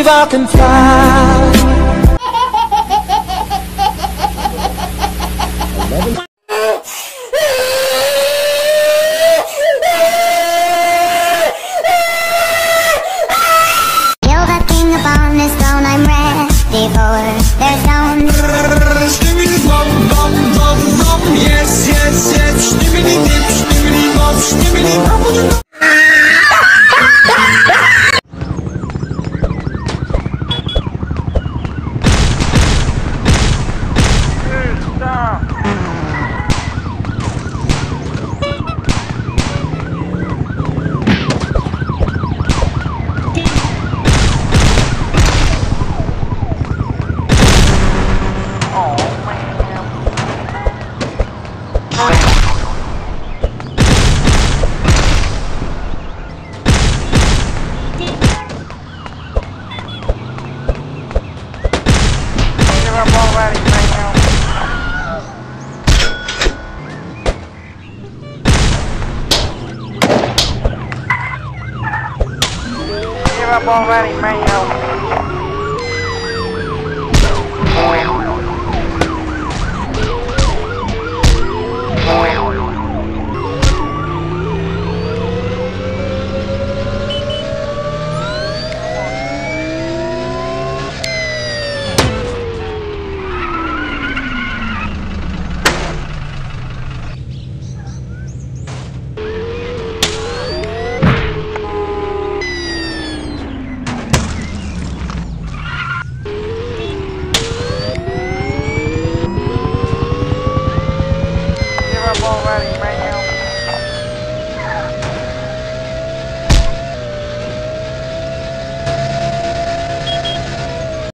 believe I can fly. You're the king upon this throne, I'm ready for their stone. Stimmity bop, bop, bop, bop. Yes, yes, yes. Stimmity dip, stimmity bop, stimmity bop. Give up already, man.